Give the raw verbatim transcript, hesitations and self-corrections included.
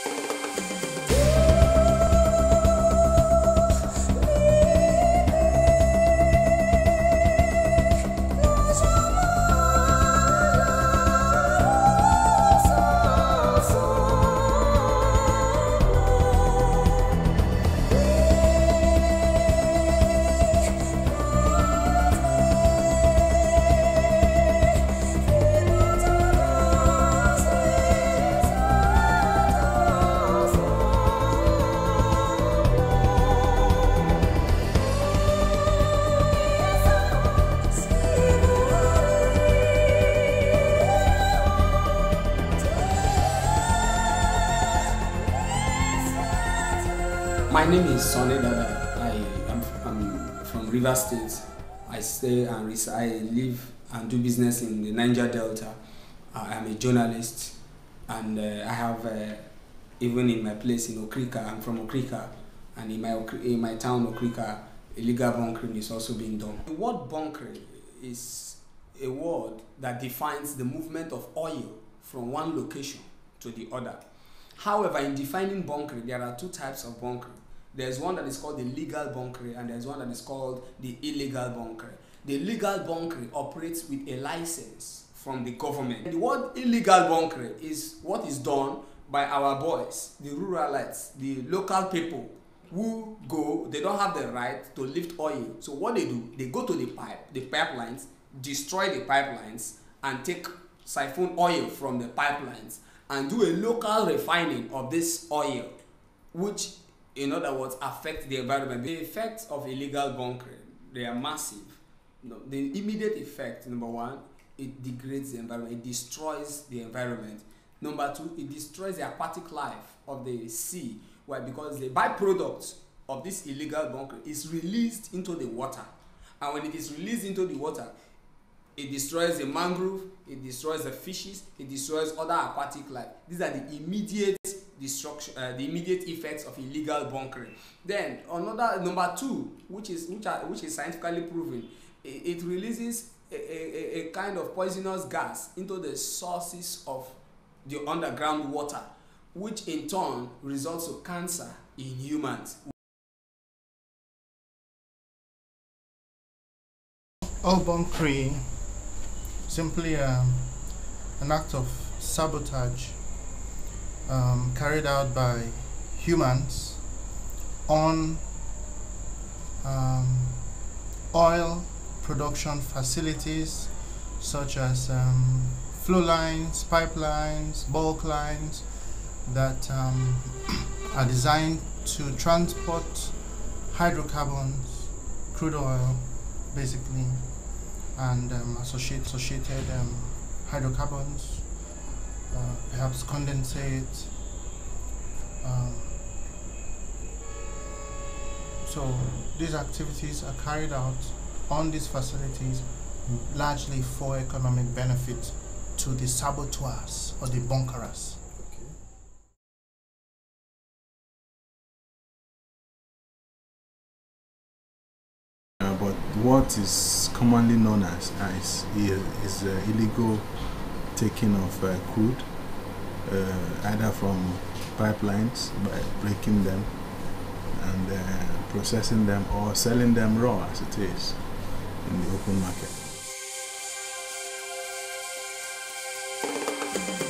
My name is Niger Delta. I am I'm from Rives State. I stay and reside, I live and do business in the Niger Delta. Uh, I'm a journalist, and uh, I have uh, even in my place in Okrika. I'm from Okrika, and in my in my town Okrika, illegal bunkering is also being done. The word bunkering is a word that defines the movement of oil from one location to the other. However, in defining bunkering, there are two types of bunkering. There's one that is called the legal bunkering, and there's one that is called the illegal bunkering. The legal bunkering operates with a license from the government. The word illegal bunkering is what is done by our boys, the ruralites, the local people who go, they don't have the right to lift oil. So what they do, they go to the pipe, the pipelines, destroy the pipelines, and take siphon oil from the pipelines and do a local refining of this oil, which in other words affect the environment. The effects of illegal bunkering, they are massive. No, the immediate effect, number one, it degrades the environment, it destroys the environment. Number two, it destroys the aquatic life of the sea. Why? Because the byproduct of this illegal bunkering is released into the water, and when it is released into the water, it destroys the mangrove, it destroys the fishes, it destroys other aquatic life. These are the immediate destruction, uh, the immediate effects of illegal bunkering. Then another number two, which is which are which is scientifically proven, it, it releases a, a, a kind of poisonous gas into the sources of the underground water, which in turn results to cancer in humans. All bunkering simply um, an act of sabotage um, carried out by humans on um, oil production facilities such as um, flow lines, pipelines, bulk lines that um, are designed to transport hydrocarbons, crude oil basically, and um, associate, associated um, hydrocarbons, uh, perhaps condensate. Um, so these activities are carried out on these facilities largely for economic benefit to the saboteurs or the bunkerers. Uh, but what is commonly known as is, is uh, illegal taking of uh, crude, uh, either from pipelines by breaking them and uh, processing them or selling them raw as it is in the open market.